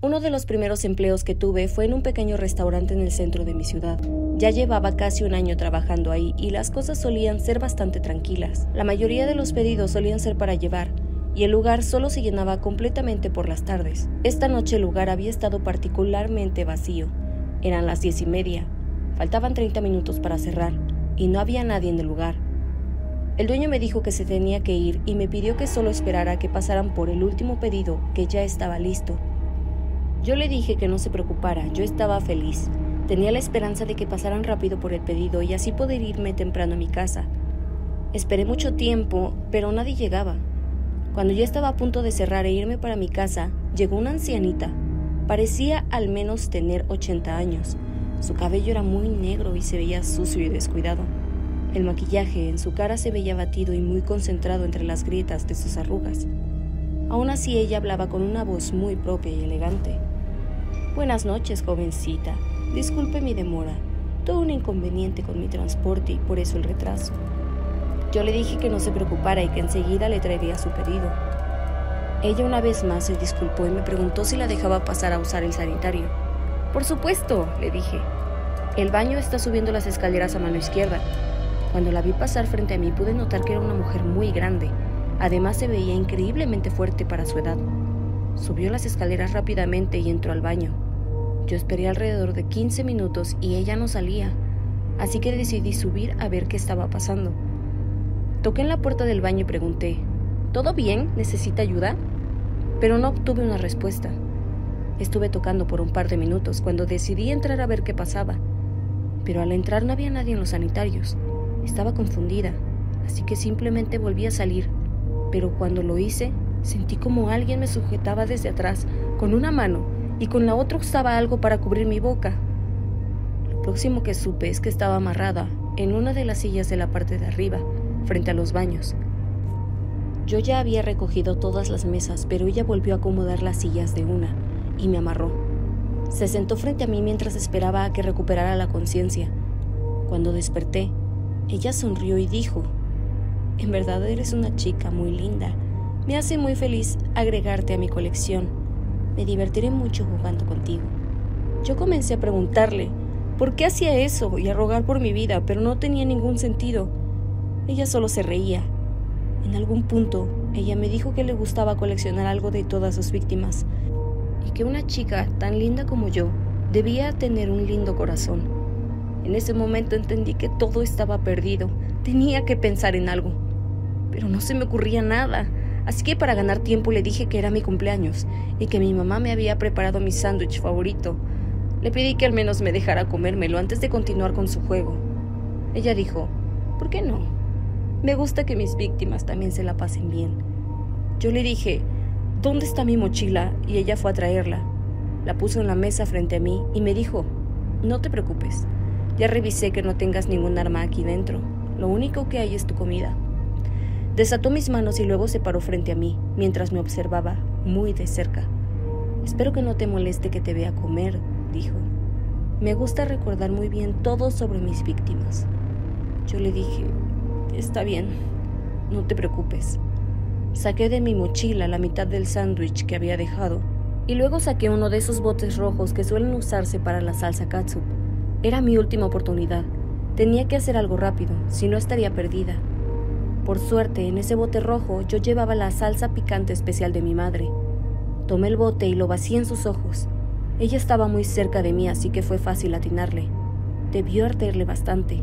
Uno de los primeros empleos que tuve fue en un pequeño restaurante en el centro de mi ciudad. Ya llevaba casi un año trabajando ahí y las cosas solían ser bastante tranquilas. La mayoría de los pedidos solían ser para llevar, y el lugar solo se llenaba completamente por las tardes. Esta noche el lugar había estado particularmente vacío. Eran las 10:30. Faltaban 30 minutos para cerrar, y no había nadie en el lugar. El dueño me dijo que se tenía que ir y me pidió que solo esperara a que pasaran por el último pedido, que ya estaba listo. Yo le dije que no se preocupara, yo estaba feliz. Tenía la esperanza de que pasaran rápido por el pedido y así poder irme temprano a mi casa. Esperé mucho tiempo, pero nadie llegaba. Cuando ya estaba a punto de cerrar e irme para mi casa, llegó una ancianita. Parecía al menos tener 80 años. Su cabello era muy negro y se veía sucio y descuidado. El maquillaje en su cara se veía abatido y muy concentrado entre las grietas de sus arrugas. Aún así ella hablaba con una voz muy propia y elegante. «Buenas noches, jovencita. Disculpe mi demora. Tuve un inconveniente con mi transporte y por eso el retraso». Yo le dije que no se preocupara y que enseguida le traería su pedido. Ella una vez más se disculpó y me preguntó si la dejaba pasar a usar el sanitario. «Por supuesto», le dije. «El baño está subiendo las escaleras a mano izquierda». Cuando la vi pasar frente a mí pude notar que era una mujer muy grande. Además se veía increíblemente fuerte para su edad. Subió las escaleras rápidamente y entró al baño. Yo esperé alrededor de 15 minutos y ella no salía, así que decidí subir a ver qué estaba pasando. Toqué en la puerta del baño y pregunté, «¿Todo bien? ¿Necesita ayuda?». Pero no obtuve una respuesta. Estuve tocando por un par de minutos cuando decidí entrar a ver qué pasaba. Pero al entrar no había nadie en los sanitarios. Estaba confundida, así que simplemente volví a salir. Pero cuando lo hice, sentí como alguien me sujetaba desde atrás con una mano y con la otra usaba algo para cubrir mi boca. Lo próximo que supe es que estaba amarrada en una de las sillas de la parte de arriba, frente a los baños. Yo ya había recogido todas las mesas, pero ella volvió a acomodar las sillas de una y me amarró. Se sentó frente a mí mientras esperaba a que recuperara la conciencia. Cuando desperté, ella sonrió y dijo, «En verdad eres una chica muy linda. Me hace muy feliz agregarte a mi colección. Me divertiré mucho jugando contigo». Yo comencé a preguntarle por qué hacía eso y a rogar por mi vida, pero no tenía ningún sentido. Ella solo se reía. En algún punto, ella me dijo que le gustaba coleccionar algo de todas sus víctimas y que una chica tan linda como yo debía tener un lindo corazón. En ese momento entendí que todo estaba perdido. Tenía que pensar en algo, pero no se me ocurría nada. Así que para ganar tiempo le dije que era mi cumpleaños y que mi mamá me había preparado mi sándwich favorito. Le pedí que al menos me dejara comérmelo antes de continuar con su juego. Ella dijo, «¿Por qué no? Me gusta que mis víctimas también se la pasen bien». Yo le dije, «¿Dónde está mi mochila?», y ella fue a traerla. La puso en la mesa frente a mí y me dijo, «No te preocupes, ya revisé que no tengas ningún arma aquí dentro. Lo único que hay es tu comida». Desató mis manos y luego se paró frente a mí, mientras me observaba muy de cerca. «Espero que no te moleste que te vea comer», dijo. «Me gusta recordar muy bien todo sobre mis víctimas». Yo le dije, «Está bien, no te preocupes». Saqué de mi mochila la mitad del sándwich que había dejado y luego saqué uno de esos botes rojos que suelen usarse para la salsa catsup. Era mi última oportunidad. Tenía que hacer algo rápido, si no estaría perdida. Por suerte, en ese bote rojo yo llevaba la salsa picante especial de mi madre. Tomé el bote y lo vacié en sus ojos. Ella estaba muy cerca de mí, así que fue fácil atinarle. Debió arderle bastante.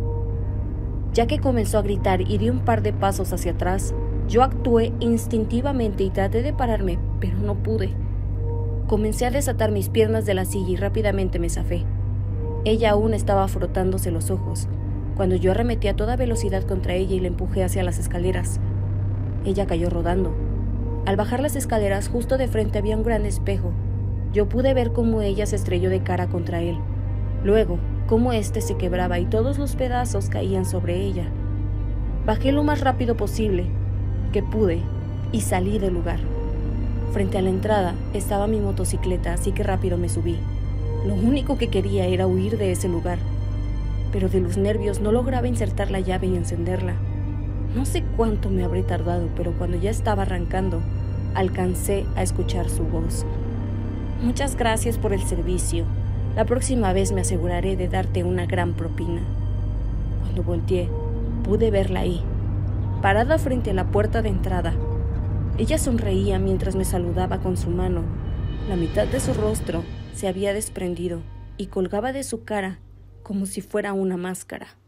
Ya que comenzó a gritar y di un par de pasos hacia atrás, yo actué instintivamente y traté de pararme, pero no pude. Comencé a desatar mis piernas de la silla y rápidamente me zafé. Ella aún estaba frotándose los ojos, cuando yo arremetí a toda velocidad contra ella y la empujé hacia las escaleras. Ella cayó rodando. Al bajar las escaleras, justo de frente había un gran espejo. Yo pude ver cómo ella se estrelló de cara contra él. Luego, cómo éste se quebraba y todos los pedazos caían sobre ella. Bajé lo más rápido posible que pude y salí del lugar. Frente a la entrada estaba mi motocicleta, así que rápido me subí. Lo único que quería era huir de ese lugar, pero de los nervios no lograba insertar la llave y encenderla. No sé cuánto me habré tardado, pero cuando ya estaba arrancando, alcancé a escuchar su voz. Muchas gracias por el servicio. La próxima vez me aseguraré de darte una gran propina. Cuando volteé, pude verla ahí, parada frente a la puerta de entrada. Ella sonreía mientras me saludaba con su mano. La mitad de su rostro se había desprendido y colgaba de su cara como si fuera una máscara.